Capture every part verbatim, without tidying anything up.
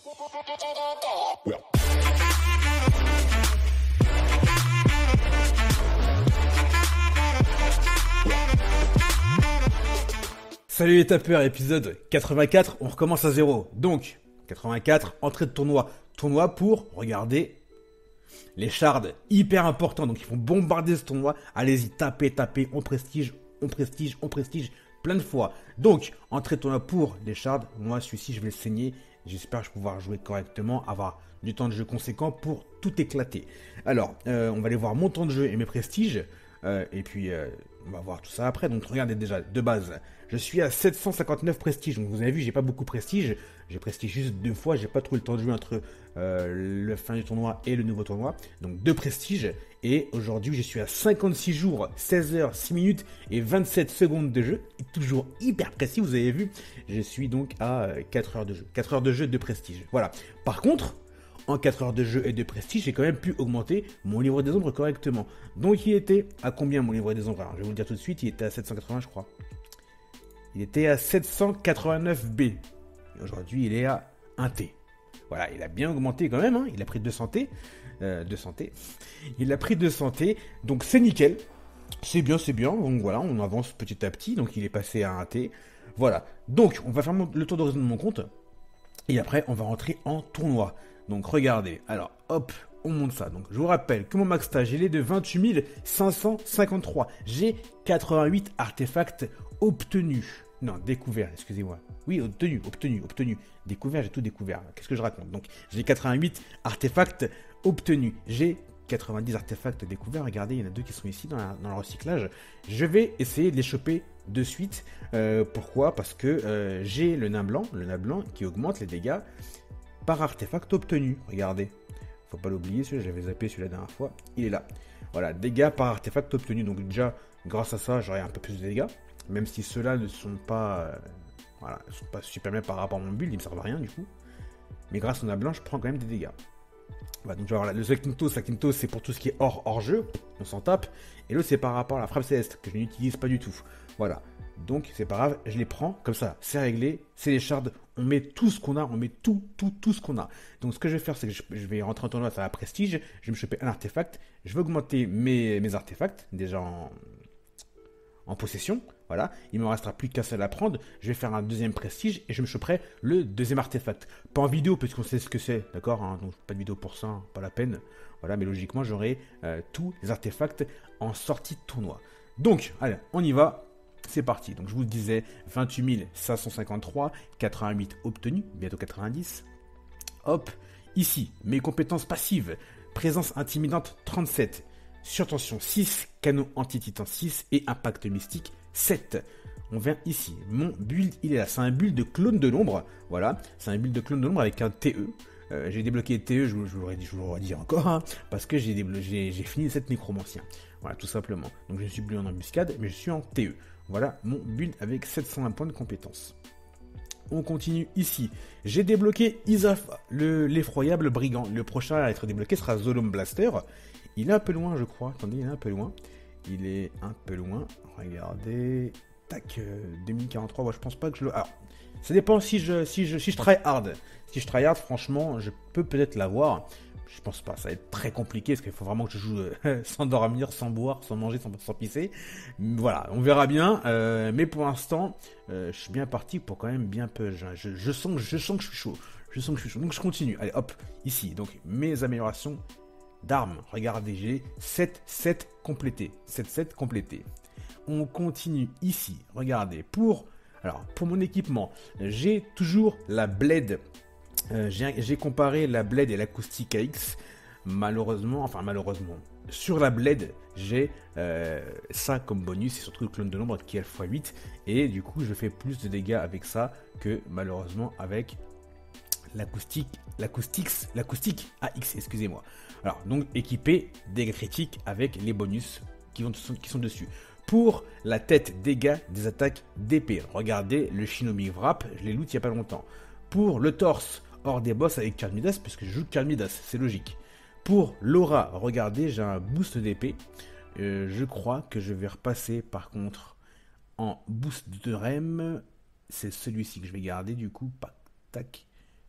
Salut les tapeurs, épisode quatre-vingt-quatre, on recommence à zéro. Donc, quatre-vingt-quatre, entrée de tournoi. Tournoi pour, regardez, les shards, hyper importants. Donc, ils vont bombarder ce tournoi. Allez-y, tapez, tapez, on prestige, on prestige, on prestige, plein de fois. Donc, entrée de tournoi pour les shards. Moi, celui-ci, je vais le saigner. J'espère que je vais pouvoir jouer correctement, avoir du temps de jeu conséquent pour tout éclater. Alors, euh, on va aller voir mon temps de jeu et mes prestiges. Euh, et puis, euh, on va voir tout ça après. Donc, regardez déjà, de base, je suis à sept cent cinquante-neuf prestige. Donc, vous avez vu, j'ai pas beaucoup de prestige. J'ai prestige juste deux fois. J'ai pas trouvé le temps de jouer entre euh, le fin du tournoi et le nouveau tournoi. Donc, deux prestiges. Et aujourd'hui, je suis à cinquante-six jours, seize heures, six minutes et vingt-sept secondes de jeu. Et toujours hyper précis, vous avez vu. Je suis donc à euh, quatre heures de jeu. quatre heures de jeu de prestige. Voilà. Par contre, en quatre heures de jeu et de prestige, j'ai quand même pu augmenter mon livre des ombres correctement. Donc il était à combien mon livre des ombres? Alors, je vais vous le dire tout de suite, il était à sept cent quatre-vingts je crois. Il était à sept cent quatre-vingt-neuf B. Et aujourd'hui il est à un T. Voilà, il a bien augmenté quand même, hein. Il a pris deux cents T. Euh, deux cents T. Il a pris deux cents T, donc c'est nickel. C'est bien, c'est bien. Donc voilà, on avance petit à petit, donc il est passé à un T. Voilà, donc on va faire le tour d'horizon de mon compte. Et après on va rentrer en tournoi. Donc regardez, alors hop, on monte ça. Donc je vous rappelle que mon max stage, il est de vingt-huit mille cinq cent cinquante-trois. J'ai quatre-vingt-huit artefacts obtenus. Non, découverts, excusez-moi. Oui, obtenus, obtenus, obtenus. Découvert, j'ai tout découvert. Qu'est-ce que je raconte? Donc j'ai quatre-vingt-huit artefacts obtenus. J'ai quatre-vingt-dix artefacts découverts. Regardez, il y en a deux qui sont ici dans, la, dans le recyclage. Je vais essayer de les choper de suite. Euh, pourquoi? Parce que euh, j'ai le nain blanc, le nain blanc qui augmente les dégâts par artefact obtenu. Regardez, faut pas l'oublier, celui j'avais zappé celui la dernière fois, il est là. Voilà, dégâts par artefact obtenu. Donc déjà, grâce à ça, j'aurai un peu plus de dégâts, même si ceux-là ne sont pas, euh, voilà, ne sont pas super bien par rapport à mon build, ils me servent à rien du coup. Mais grâce au nain blanc, je prends quand même des dégâts. Voilà, donc voilà, le Zakynthos, Zakynthos, c'est pour tout ce qui est hors hors jeu, on s'en tape. Et l'autre, c'est par rapport à la frappe céleste que je n'utilise pas du tout. Voilà. Donc c'est pas grave, je les prends comme ça, c'est réglé, c'est les shards, on met tout ce qu'on a, on met tout, tout, tout ce qu'on a. Donc ce que je vais faire, c'est que je, je vais rentrer en tournoi, ça va prestige, je vais me choper un artefact, je vais augmenter mes, mes artefacts, déjà en, en possession, voilà, il me restera plus qu'à seul à prendre, je vais faire un deuxième prestige et je me choperai le deuxième artefact. Pas en vidéo, puisqu'on sait ce que c'est, d'accord, hein, donc pas de vidéo pour ça, pas la peine, voilà, mais logiquement j'aurai euh, tous les artefacts en sortie de tournoi. Donc, allez, on y va. C'est parti, donc je vous le disais, vingt-huit mille cinq cent cinquante-trois, quatre-vingt-huit obtenus, bientôt quatre-vingt-dix. Hop, ici, mes compétences passives, présence intimidante trente-sept, surtension six, canon anti-titan six et impact mystique sept. On vient ici, mon build, il est là, c'est un build de clone de l'ombre, voilà, c'est un build de clone de l'ombre avec un T E. Euh, j'ai débloqué T E, je, je vous l'aurais dit, je vous l'aurais dit encore, hein, parce que j'ai, j'ai, j'ai fini cette nécromancien. Voilà, tout simplement. Donc je ne suis plus en embuscade, mais je suis en T E. Voilà mon build avec sept cent un points de compétences. On continue ici. J'ai débloqué Isafa, le, l'effroyable brigand. Le prochain à être débloqué sera Zolom Blaster. Il est un peu loin, je crois. Attendez, il est un peu loin. Il est un peu loin. Regardez. Tac, euh, deux mille quarante-trois. Moi, je pense pas que je le... Alors, ça dépend si je, si je, si je try hard. Si je try hard, franchement, je peux peut-être l'avoir. Je pense pas, ça va être très compliqué parce qu'il faut vraiment que je joue euh, sans dormir, sans boire, sans manger, sans, sans pisser. Voilà, on verra bien. Euh, mais pour l'instant, euh, je suis bien parti pour quand même bien peu. Je, je, je, sens, je sens que je suis chaud. Je sens que je suis chaud. Donc je continue. Allez, hop, ici. Donc mes améliorations d'armes. Regardez, j'ai sept sept complétés. sept sept complétés. On continue ici. Regardez, pour, alors, pour mon équipement, j'ai toujours la Blade. Euh, j'ai, j'ai comparé la Blade et l'acoustique A X. Malheureusement, enfin malheureusement, sur la Blade, j'ai euh, ça comme bonus, et surtout le clone de l'ombre qui est fois huit. Et du coup, je fais plus de dégâts avec ça que malheureusement avec l'acoustique, l'acoustique, l'acoustique A X, excusez-moi. Alors, donc équipé dégâts critiques avec les bonus qui, vont, qui sont dessus. Pour la tête, dégâts des attaques d'épée. Regardez le Shinobi Wrap, je l'ai loot il n'y a pas longtemps. Pour le torse, hors des boss avec Karl Midas, puisque je joue Karl Midas, c'est logique. Pour l'aura, regardez, j'ai un boost d'épée. Euh, je crois que je vais repasser par contre en boost de rem. C'est celui-ci que je vais garder du coup. Tac.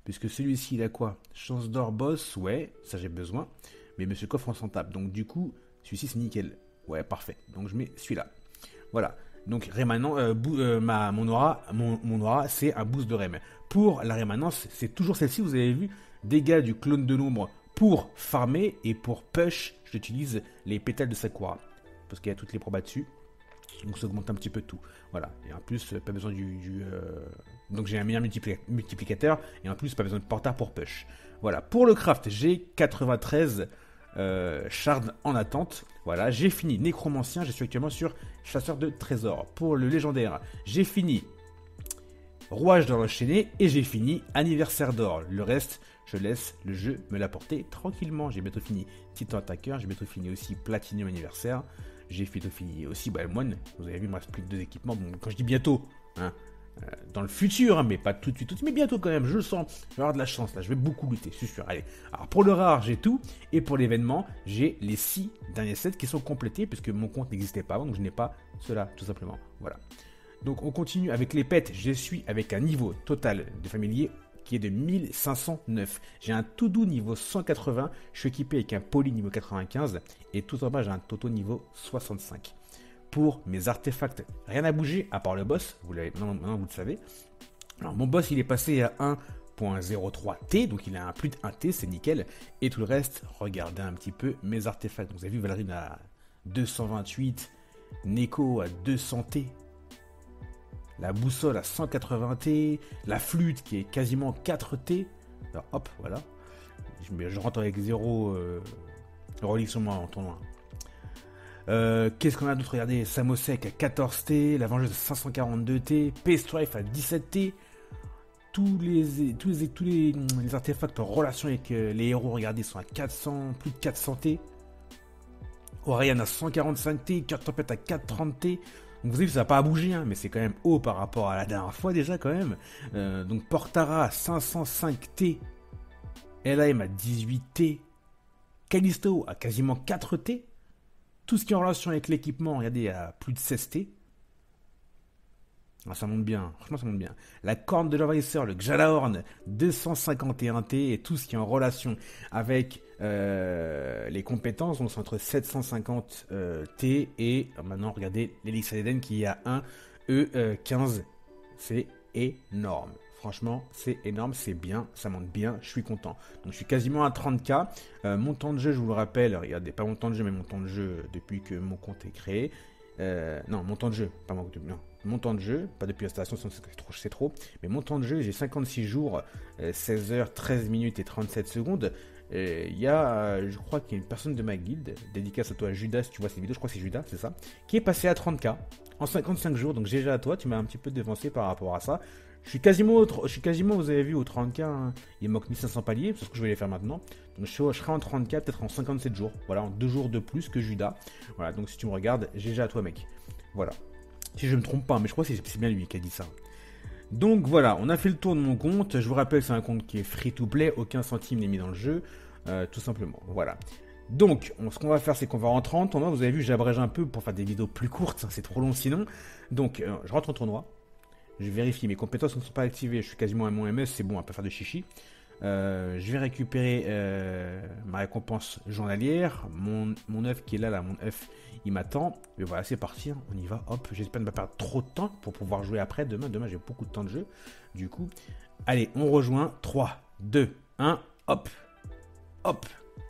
puisque celui-ci, il a quoi? Chance d'or boss, ouais, ça j'ai besoin. Mais monsieur coffre, on s'en tape. Donc du coup, celui-ci, c'est nickel. Ouais, parfait. Donc je mets celui-là. Voilà. Donc rémanent, euh, bou- euh, ma, mon aura, mon, mon aura, c'est un boost de rem. Pour la rémanence, c'est toujours celle-ci, vous avez vu, dégâts du clone de l'ombre pour farmer, et pour push, j'utilise les pétales de Sakura. Parce qu'il y a toutes les probas dessus. Donc ça augmente un petit peu tout. Voilà. Et en plus, pas besoin du... du euh... Donc j'ai un meilleur multipli- multiplicateur, et en plus, pas besoin de portard pour push. Voilà. Pour le craft, j'ai quatre-vingt-treize euh, shards en attente. Voilà. J'ai fini nécromancien, je suis actuellement sur chasseur de trésors. Pour le légendaire, j'ai fini rouage d'or enchaîné, et j'ai fini anniversaire d'or. Le reste, je laisse le jeu me l'apporter tranquillement. J'ai bientôt fini titan attaqueur, j'ai bientôt fini aussi platinum anniversaire. J'ai bientôt fini aussi bah, le moine. Vous avez vu, il me reste plus que deux équipements. Bon, quand je dis bientôt, hein, euh, dans le futur, hein, mais pas tout de suite, tout de suite, mais bientôt quand même, je le sens. Je vais avoir de la chance là, je vais beaucoup lutter, je suis sûr. Allez, alors pour le rare, j'ai tout. Et pour l'événement, j'ai les six derniers sets qui sont complétés, puisque mon compte n'existait pas avant, donc je n'ai pas cela, tout simplement. Voilà. Donc on continue avec les pets. Je suis avec un niveau total de familier qui est de mille cinq cent neuf. J'ai un tout doux niveau cent quatre-vingts. Je suis équipé avec un poly niveau quatre-vingt-quinze. Et tout en bas, j'ai un toto niveau soixante-cinq. Pour mes artefacts, rien n'a bougé à part le boss. Vous l'avez, maintenant, maintenant vous le savez. Alors mon boss, il est passé à un point zéro trois T. Donc il a un plus de un T, c'est nickel. Et tout le reste, regardez un petit peu mes artefacts. Donc, vous avez vu Valerine à deux cent vingt-huit. Neko à deux cents T. La boussole à cent quatre-vingts T, la flûte qui est quasiment quatre T. Alors hop, voilà. Je, je rentre avec zéro euh, relique sur moi en tournoi. Euh, Qu'est-ce qu'on a d'autre? Regardez, Samosek à quatorze T, la vengeuse à cinq cent quarante-deux T, P-Strife à dix-sept T. Tous les, tous les, tous les, les artefacts en relation avec euh, les héros, regardez, sont à quatre cents, plus de quatre cents T. Orion à cent quarante-cinq T, Cœur de Tempête à quatre cent trente T. Donc vous avez vu, ça n'a pas bougé, hein, mais c'est quand même haut par rapport à la dernière fois déjà quand même. Euh, donc Portara à cinq cent cinq T, L A M à dix-huit T, Callisto à quasiment quatre T. Tout ce qui est en relation avec l'équipement, regardez, à plus de seize T. Ah, ça monte bien, franchement ça monte bien. La corne de l'envahisseur, le Gjalahorn, deux cent cinquante et un T, et tout ce qui est en relation avec euh, les compétences, donc c'est entre sept cent cinquante euh, T et euh, maintenant regardez l'Elixir d'Eden qui est à un E quinze, c'est énorme. Franchement, c'est énorme, c'est bien, ça monte bien, je suis content. Donc je suis quasiment à trente K. Euh, mon temps de jeu, je vous le rappelle, regardez, pas mon temps de jeu, mais mon temps de jeu depuis que mon compte est créé. Euh, non, mon temps de jeu, pas mon, non, mon temps de jeu, pas depuis l'installation, c'est trop, c'est trop, mais mon temps de jeu, j'ai cinquante-six jours, euh, seize heures, treize minutes et trente-sept secondes. Il y a, euh, je crois qu'il y a une personne de ma guilde, dédicace à toi Judas, si tu vois ces vidéos, je crois que c'est Judas, c'est ça, qui est passé à trente K en cinquante-cinq jours, donc déjà à toi, tu m'as un petit peu devancé par rapport à ça. Je suis quasiment, au, je suis quasiment, vous avez vu, au trente K, hein. Il me manque mille cinq cents paliers, c'est ce que je vais les faire maintenant. Donc je, je serai en trente K, peut-être en cinquante-sept jours, voilà, en deux jours de plus que Judas. Voilà, donc si tu me regardes, G G à toi mec. Voilà. Si je me trompe pas, mais je crois que c'est bien lui qui a dit ça. Donc voilà, on a fait le tour de mon compte. Je vous rappelle, c'est un compte qui est free to play, aucun centime n'est mis dans le jeu, euh, tout simplement. Voilà. Donc, on, ce qu'on va faire, c'est qu'on va rentrer en tournoi. Vous avez vu, j'abrège un peu pour faire des vidéos plus courtes, c'est trop long sinon. Donc, euh, je rentre en tournoi. Je vérifie, mes compétences ne sont pas activées. Je suis quasiment à mon M S, c'est bon, on peut faire de chichi. Euh, je vais récupérer euh, ma récompense journalière. Mon, mon œuf qui est là, là, mon œuf, il m'attend. Mais voilà, c'est parti, hein, on y va. Hop, j'espère ne pas perdre trop de temps pour pouvoir jouer après. Demain, demain, j'ai beaucoup de temps de jeu. Du coup, allez, on rejoint. trois, deux, un, hop, hop.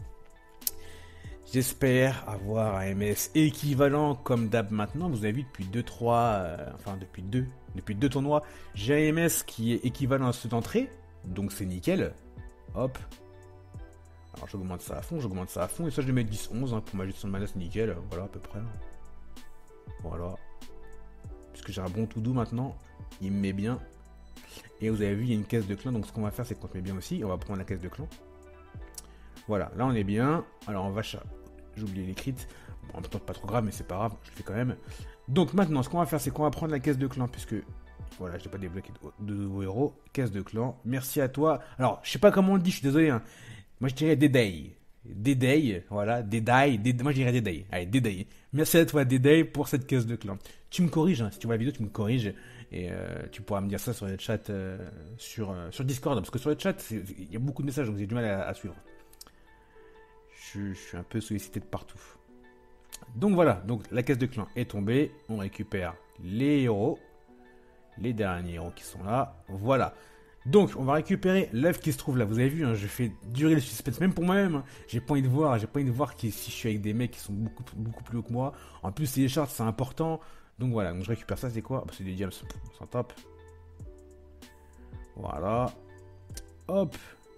J'espère avoir un M S équivalent comme d'hab maintenant. Vous avez vu depuis deux trois, euh, enfin depuis deux, depuis deux tournois, j'ai un M S qui est équivalent à ceux d'entrée. Donc c'est nickel. Hop. Alors j'augmente ça à fond, j'augmente ça à fond. Et ça je vais mettre dix onze hein, pour ma gestion de mana, c'est nickel. Voilà à peu près. Voilà. Puisque j'ai un bon tout doux maintenant. Il me met bien. Et vous avez vu, il y a une caisse de clan. Donc ce qu'on va faire, c'est qu'on se met bien aussi. On va prendre la caisse de clan. Voilà, là on est bien. Alors on va... J'ai oublié les crits. Bon, en même temps, pas trop grave, mais c'est pas grave, je le fais quand même. Donc maintenant, ce qu'on va faire, c'est qu'on va prendre la caisse de clan, puisque... Voilà, je n'ai pas débloqué de nouveaux héros. Caisse de clan, merci à toi. Alors, je sais pas comment on le dit, je suis désolé. Hein. Moi, je dirais Dédé. Dédé, voilà, Dédé. Dédé. Moi, je dirais Dédé. Allez, Dédé. Merci à toi, Dédé, pour cette caisse de clan. Tu me corriges, hein. Si tu vois la vidéo, tu me corriges. Et euh, tu pourras me dire ça sur le chat, euh, sur, euh, sur Discord, parce que sur le chat, il y a beaucoup de messages, donc j'ai du mal à, à suivre. Je, je suis un peu sollicité de partout. Donc voilà, donc la caisse de clan est tombée, on récupère les héros, les derniers héros qui sont là, voilà. Donc on va récupérer l'œuf qui se trouve là, vous avez vu, hein, je fais durer le suspense, même pour moi-même, hein. J'ai pas envie de voir, j'ai pas envie de voir qui, si je suis avec des mecs qui sont beaucoup, beaucoup plus hauts que moi. En plus c'est les charts, c'est important, donc voilà, donc je récupère ça, c'est quoi? Bah, c'est des diams, on s'en tape. Voilà, hop.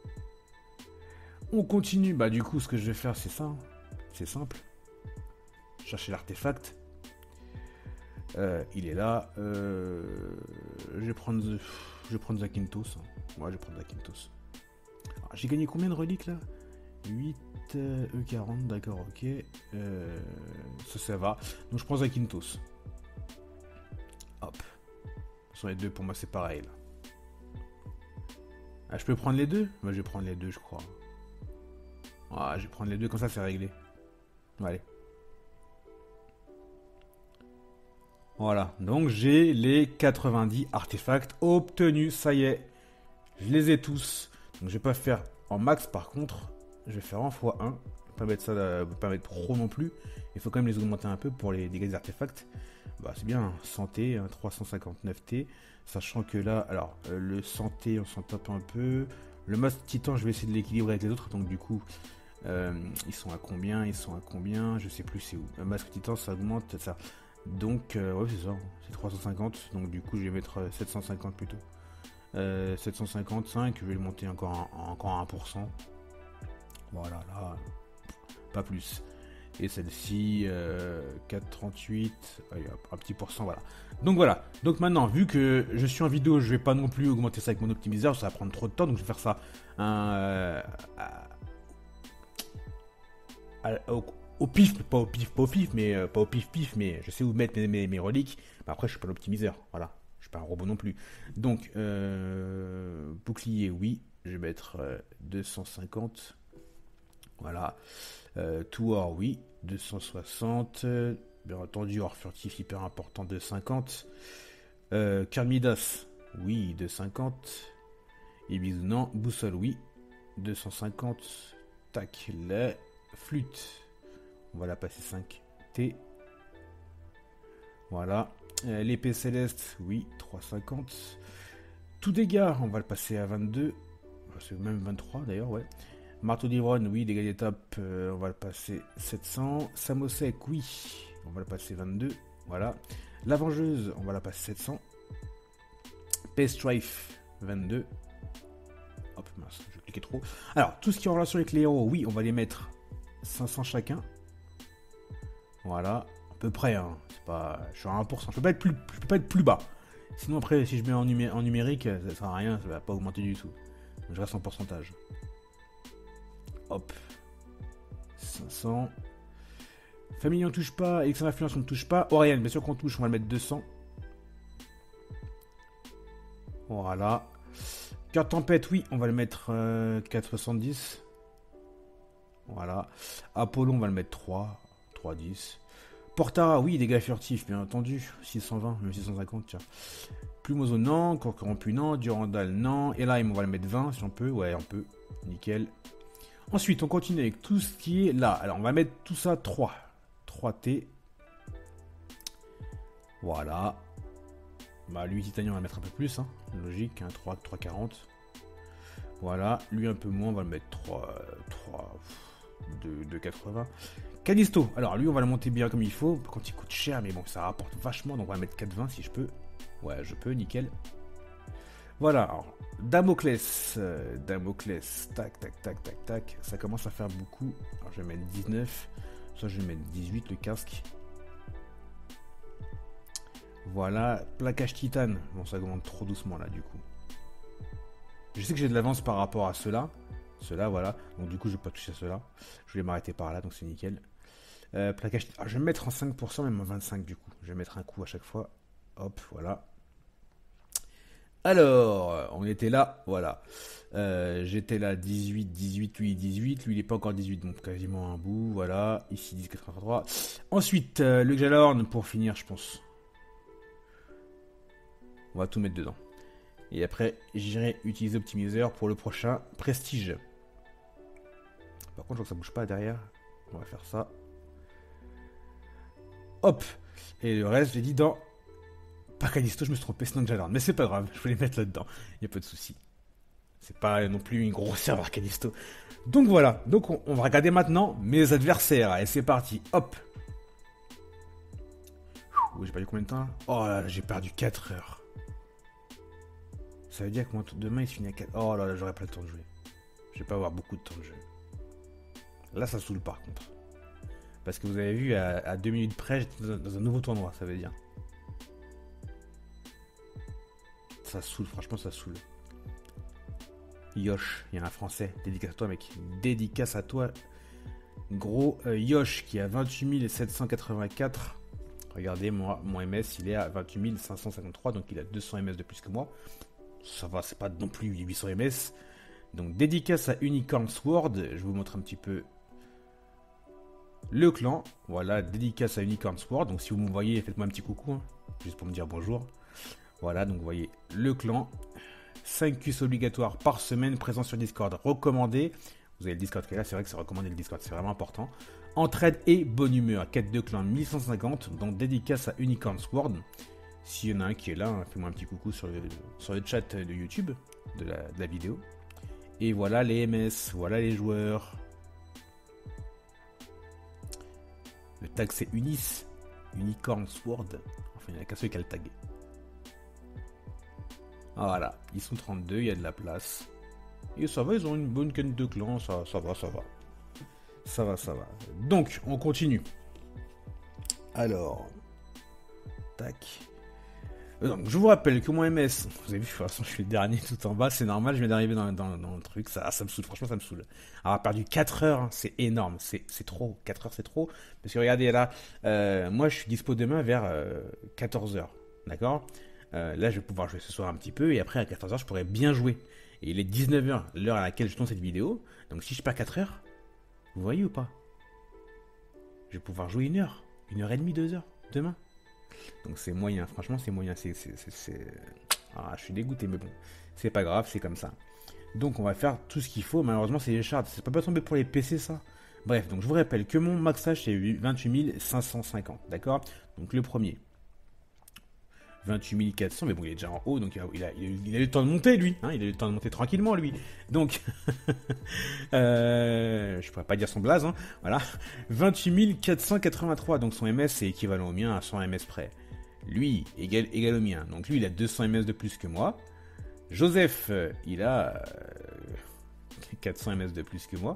On continue, bah du coup ce que je vais faire c'est ça, c'est simple. Chercher l'artefact. Euh, il est là. Euh, je vais prendre, je vais prendre Zakynthos. Moi, ouais, je vais prendre Zakynthos. J'ai gagné combien de reliques là? huit euh, E quarante, d'accord, ok. Euh, ça, ça va. Donc je prends Zakynthos. Hop. Ce sont les deux, pour moi c'est pareil là. Ah, je peux prendre les deux? Moi, je vais prendre les deux, je crois. Ah, je vais prendre les deux, comme ça c'est réglé. Allez. Voilà, donc j'ai les quatre-vingt-dix artefacts obtenus, ça y est, je les ai tous. Donc je vais pas faire en max par contre, je vais faire en fois un, pas mettre ça, euh, pas mettre trop non plus. Il faut quand même les augmenter un peu pour les dégâts des artefacts. Bah c'est bien, cent T, hein, trois cent cinquante-neuf T, sachant que là, alors euh, le cent T on s'en tape un peu. Le masque titan je vais essayer de l'équilibrer avec les autres, donc du coup euh, ils sont à combien, ils sont à combien, je sais plus c'est où. Le masque titan ça augmente, ça. Donc, euh, ouais, c'est ça, c'est trois cent cinquante, donc du coup, je vais mettre euh, sept cent cinquante plutôt. Euh, sept cent cinquante-cinq, je vais le monter encore à, encore à un pour cent. Voilà, là, pas plus. Et celle-ci, euh, quatre virgule trente-huit, allez, hop, un petit pourcent, voilà. Donc voilà, donc maintenant, vu que je suis en vidéo, je vais pas non plus augmenter ça avec mon optimiseur, ça va prendre trop de temps, donc je vais faire ça un, euh, à, à, au, au pif, pas au pif, pas au pif, mais euh, pas au pif pif, mais je sais où mettre mes, mes, mes reliques. Mais après, je suis pas l'optimiseur, voilà. Je suis pas un robot non plus. Donc, euh, bouclier, oui. Je vais mettre euh, deux cent cinquante. Voilà. Euh, tout or, oui. deux cent soixante. Bien entendu, or furtif, hyper important, deux cent cinquante. Euh, Carmidas, oui, deux cent cinquante. Et bisous, non. Boussole, oui. deux cent cinquante. Tac, la flûte. On va la passer cinq T. Voilà. Euh, l'épée céleste, oui, trois cent cinquante. Tout dégâts, on va le passer à vingt-deux. C'est même vingt-trois d'ailleurs, ouais. Marteau d'Ivronne, oui, dégâts d'étape, euh, on va le passer sept cents. Samosec, oui, on va le passer vingt-deux. Voilà. La Vengeuse, on va la passer sept cents. Paystrife, vingt-deux. Hop, mince, je cliquais trop. Alors, tout ce qui est en relation avec les héros, oui, on va les mettre cinq cents chacun. Voilà, à peu près, hein. C'est pas, je suis à un pour cent, je peux pas être plus, je peux pas être plus bas. Sinon après, si je mets en, numé en numérique, ça sert à rien, ça va pas augmenter du tout. Donc, je reste en pourcentage. Hop, cinq cents. Famille on touche pas, Elixir d'influence on ne touche pas. Oriane, bien sûr qu'on touche, on va le mettre deux cents. Voilà. Cœur tempête, oui, on va le mettre euh, quatre virgule soixante-dix. Voilà. Apollon, on va le mettre trois. trois virgule dix. Portara, oui, dégâts furtifs, bien entendu. six cent vingt, même six cent cinquante, tiens. Plumoso, non. Corps corrompu, non. Durandal, non. Elaim, on va le mettre vingt, si on peut. Ouais, on peut. Nickel. Ensuite, on continue avec tout ce qui est là. Alors, on va mettre tout ça trois. trois T. Voilà. Bah, lui, Titanium, on va mettre un peu plus, hein. Logique, hein. trois, trois quarante. Voilà. Lui, un peu moins, on va le mettre trois, trois, deux quatre-vingts. Callisto, alors lui on va le monter bien comme il faut, quand il coûte cher mais bon ça rapporte vachement, donc on va mettre quatre vingt si je peux. Ouais je peux, nickel. Voilà, alors Damoclès, euh, Damoclès, tac tac tac tac tac, ça commence à faire beaucoup. Alors je vais mettre dix-neuf, soit je vais mettre dix-huit le casque. Voilà, plaquage titane, bon ça augmente trop doucement là du coup. Je sais que j'ai de l'avance par rapport à ceux-là. Ceux-là, voilà. Donc du coup, je vais pas toucher à ceux-là. Je vais m'arrêter par là, donc c'est nickel. Euh, plaquage... Ah, je vais me mettre en cinq pour cent, même en vingt-cinq du coup. Je vais mettre un coup à chaque fois. Hop, voilà. Alors, on était là, voilà. Euh, J'étais là, dix-huit, dix-huit, lui, dix-huit. Lui, il est pas encore dix-huit, donc quasiment un bout, voilà. Ici, dix quatre-vingt-trois. Ensuite, euh, le Gjalorn, pour finir, je pense. On va tout mettre dedans. Et après, j'irai utiliser Optimiseur pour le prochain Prestige. Par contre, je vois que ça bouge pas derrière. On va faire ça. Hop. Et le reste, j'ai dit dans... Pas Callisto, je me suis trompé, c'est Ninjaland. Mais c'est pas grave, je vais les mettre là-dedans. Il n'y a pas de souci. C'est pas non plus une grosse serveur Callisto. Donc voilà. Donc on, on va regarder maintenant mes adversaires. Et c'est parti. Hop. Ouh, j'ai perdu combien de temps là? Oh là là, j'ai perdu quatre heures. Ça veut dire que moi, demain il se finit à quatre... Oh là là, j'aurai pas le temps de jouer. Je vais pas avoir beaucoup de temps de jeu. Là, ça saoule par contre. Parce que vous avez vu, à, à deux minutes près, j'étais dans, dans un nouveau tournoi, ça veut dire. Ça saoule, franchement, ça saoule. Yosh, il y a un français. Dédicace à toi, mec. Dédicace à toi. Gros euh, Yosh qui a vingt-huit mille sept cent quatre-vingt-quatre. Regardez, moi, mon M S, il est à vingt-huit mille cinq cent cinquante-trois, donc il a deux cents M S de plus que moi. Ça va, c'est pas non plus huit cents M S. Donc, dédicace à Unicorn Sword. Je vous montre un petit peu le clan. Voilà, dédicace à Unicorn Sword. Donc, si vous me voyez, faites-moi un petit coucou, hein, juste pour me dire bonjour. Voilà, donc vous voyez le clan. cinq Q S obligatoires par semaine, présent sur Discord, recommandé. Vous avez le Discord qui est là, c'est vrai que c'est recommandé le Discord, c'est vraiment important. Entraide et bonne humeur, quête de clan mille cent cinquante, donc dédicace à Unicorn Sword. S'il y en a un qui est là, hein, fais-moi un petit coucou sur le, sur le chat de YouTube, de la, de la vidéo. Et voilà les M S, voilà les joueurs. Le tag c'est Unis, Unicorn Sword. Enfin, il n'y a qu'à ceux qui a le tag. Voilà, ils sont trente-deux, il y a de la place. Et ça va, ils ont une bonne quête de clan, ça, ça va, ça va. Ça va, ça va. Donc, on continue. Alors. Tac. Donc, je vous rappelle que mon M S, vous avez vu, de toute façon, je suis le dernier tout en bas, c'est normal, je viens d'arriver dans, dans, dans le truc, ça, ça me saoule, franchement, ça me saoule. Avoir perdu quatre heures, hein, c'est énorme, c'est trop, quatre heures, c'est trop. Parce que regardez, là, euh, moi, je suis dispo demain vers euh, quatorze heures, d'accord? Euh, là, je vais pouvoir jouer ce soir un petit peu, et après, à quatorze heures, je pourrais bien jouer. Et il est dix-neuf heures, l'heure à laquelle je tourne cette vidéo, donc si je perds quatre heures, vous voyez ou pas? Je vais pouvoir jouer une heure, une heure et demie, deux heures, demain. Donc c'est moyen, franchement c'est moyen, c'est... Ah, je suis dégoûté, mais bon, c'est pas grave, c'est comme ça. Donc on va faire tout ce qu'il faut, malheureusement c'est les shards, c'est pas pas tombé pour les P C ça. Bref, donc je vous rappelle que mon max âge c'est vingt-huit mille cinq cent cinquante, d'accord? Donc le premier, vingt-huit mille quatre cents, mais bon il est déjà en haut, donc il a, il a, il a, eu, il a eu le temps de monter lui, hein, il a eu le temps de monter tranquillement lui. Donc, euh, je pourrais pas dire son blaze, hein, voilà, vingt-huit mille quatre cent quatre-vingt-trois, donc son M S c'est équivalent au mien à cent M S près. Lui, égal, égal au mien, donc lui il a deux cents M S de plus que moi. Joseph, il a euh, quatre cents M S de plus que moi.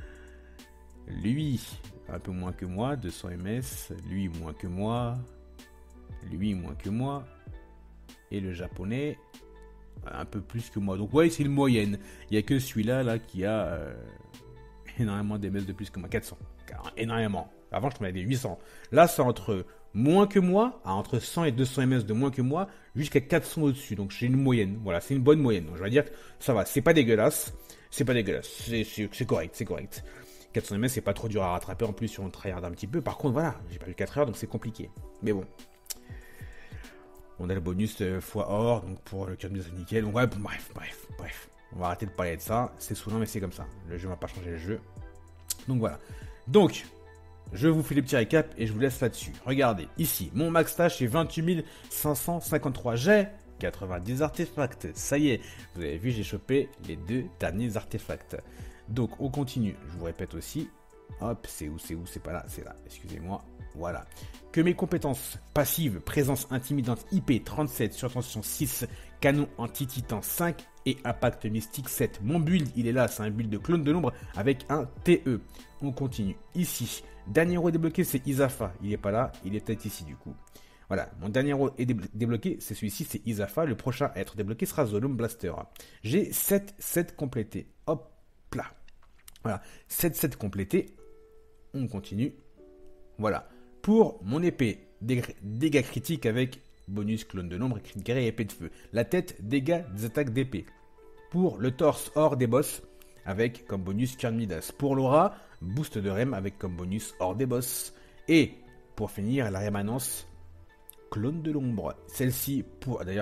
Lui, un peu moins que moi, deux cents M S, lui moins que moi. Lui moins que moi. Et le japonais un peu plus que moi. Donc ouais, c'est une moyenne. Il n'y a que celui-là là qui a euh, énormément d'M S de plus que moi. quatre cents. Énormément. Avant je tombais à des huit cents. Là c'est entre moins que moi, à entre cent et deux cents M S de moins que moi, jusqu'à quatre cents au-dessus. Donc j'ai une moyenne. Voilà, c'est une bonne moyenne. Donc je vais dire que ça va. C'est pas dégueulasse. C'est pas dégueulasse. C'est correct. C'est correct. quatre cents M S c'est pas trop dur à rattraper en plus si on tryhard un petit peu. Par contre voilà, j'ai perdu quatre heures donc c'est compliqué. Mais bon. On a le bonus euh, fois or, donc pour le cœur de c'est nickel. Donc ouais, bon, bref, bref, bref. On va arrêter de parler de ça. C'est saoulant, mais c'est comme ça. Le jeu va pas changer le jeu. Donc voilà. Donc, je vous fais les petits récaps et je vous laisse là-dessus. Regardez, ici, mon max stage est vingt-huit mille cinq cent cinquante-trois. J'ai quatre-vingt-dix artefacts. Ça y est, vous avez vu, j'ai chopé les deux derniers artefacts. Donc, on continue. Je vous répète aussi. Hop, c'est où, c'est où, c'est pas là, c'est là. Excusez-moi. Voilà. Que mes compétences passives, présence intimidante I P trente-sept, surtension six, canon anti-titan cinq et impact mystique sept. Mon build, il est là, c'est un build de clone de l'ombre avec un T E. On continue. Ici, dernier héros débloqué, c'est Isafa. Il est pas là, il est peut-être ici du coup. Voilà, mon dernier héros est débloqué, c'est celui-ci, c'est Isafa. Le prochain à être débloqué sera Zolom Blaster. J'ai sept sept complétés. Hop là. Voilà, sept sept complétés. On continue. Voilà. Pour mon épée, dégâts critiques avec bonus clone de l'ombre, crit guerrier et épée de feu. La tête, dégâts des attaques d'épée. Pour le torse, hors des boss, avec comme bonus Kern Midas. Pour l'aura, boost de rem avec comme bonus hors des boss. Et pour finir, la rémanence, clone de l'ombre. Celle-ci, pour d'ailleurs,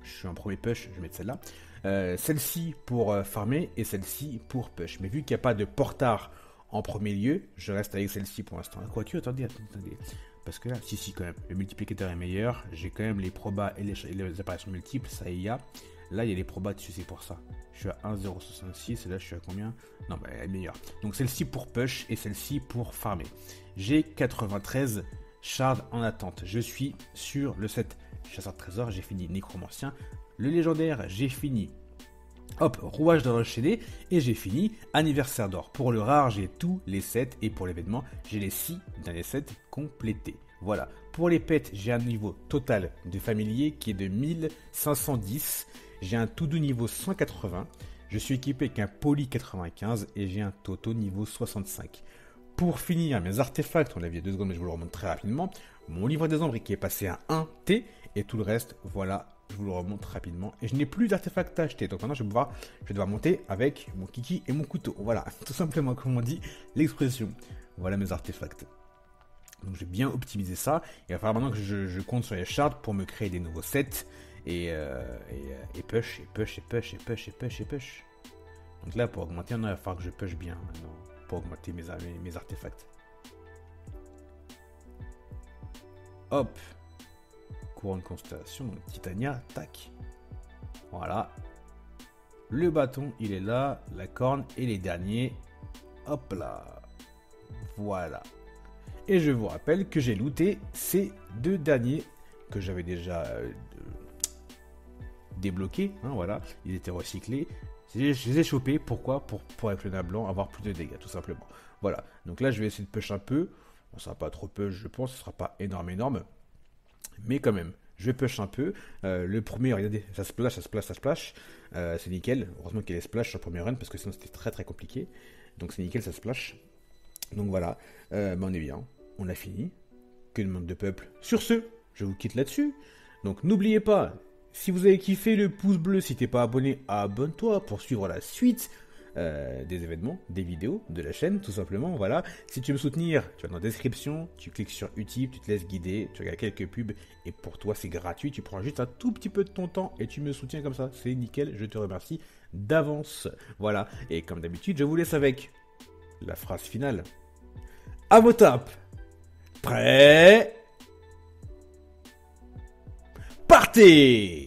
je suis en premier push, je vais mettre celle-là. Euh, celle-ci pour euh, farmer et celle-ci pour push. Mais vu qu'il n'y a pas de portard en premier lieu, je reste avec celle-ci pour l'instant. Quoique, attendez, attendez, attendez. Parce que là, si, si, quand même, le multiplicateur est meilleur. J'ai quand même les probas et les, et les apparitions multiples, ça y a. Là, il y a les probas dessus, c'est pour ça. Je suis à un virgule zéro soixante-six et là, je suis à combien? Non, bah, elle est meilleure. Donc, celle-ci pour push et celle-ci pour farmer. J'ai quatre-vingt-treize shards en attente. Je suis sur le set chasseur de trésors. J'ai fini nécromancien. Le légendaire, j'ai fini. Hop, rouage d'or enchaîné et j'ai fini anniversaire d'or. Pour le rare, j'ai tous les sets et pour l'événement, j'ai les six derniers sets complétés. Voilà. Pour les pets, j'ai un niveau total de familier qui est de mille cinq cent dix. J'ai un tout doux niveau cent quatre-vingts. Je suis équipé avec un poly quatre-vingt-quinze et j'ai un toto niveau soixante-cinq. Pour finir, mes artefacts, on l'a vu il y a deux secondes mais je vous le remonte très rapidement. Mon livre des ombres qui est passé à un T et tout le reste, voilà. Je vous le remonte rapidement. Et je n'ai plus d'artefacts à acheter. Donc maintenant, je vais, pouvoir, je vais devoir monter avec mon kiki et mon couteau. Voilà, tout simplement comme on dit l'expression. Voilà mes artefacts. Donc j'ai bien optimisé ça. Il va falloir maintenant que je, je compte sur les shards pour me créer des nouveaux sets. Et, euh, et, et push, et push, et push, et push, et push, et push. Donc là, pour augmenter, il va falloir que je push bien maintenant. Pour augmenter mes, mes, mes artefacts. Hop. Couronne constellation, donc Titania, tac. Voilà. Le bâton, il est là. La corne et les derniers. Hop là. Voilà. Et je vous rappelle que j'ai looté ces deux derniers que j'avais déjà euh, débloqués. Hein, voilà. Ils étaient recyclés. Je les ai chopés. Pourquoi? Pour, pour avec le nain blanc avoir plus de dégâts, tout simplement. Voilà. Donc là, je vais essayer de push un peu. Bon, ça ne sera pas trop push, je pense. Ce ne sera pas énorme, énorme. Mais quand même, je vais push un peu. Euh, le premier, regardez, ça splash, ça splash, ça splash. Euh, c'est nickel. Heureusement qu'il y a les splash sur le premier run parce que sinon c'était très très compliqué. Donc c'est nickel, ça splash. Donc voilà, euh, ben on est bien. On a fini. Que demande de peuple. Sur ce, je vous quitte là-dessus. Donc n'oubliez pas, si vous avez kiffé le pouce bleu, si t'es pas abonné, abonne-toi pour suivre la suite. Euh, des événements, des vidéos de la chaîne, tout simplement, voilà. Si tu veux me soutenir, tu vas dans la description, tu cliques sur Utip, tu te laisses guider, tu regardes quelques pubs, et pour toi c'est gratuit, tu prends juste un tout petit peu de ton temps, et tu me soutiens comme ça, c'est nickel, je te remercie d'avance, voilà. Et comme d'habitude, je vous laisse avec la phrase finale. À vos tapes. Prêt? Partez!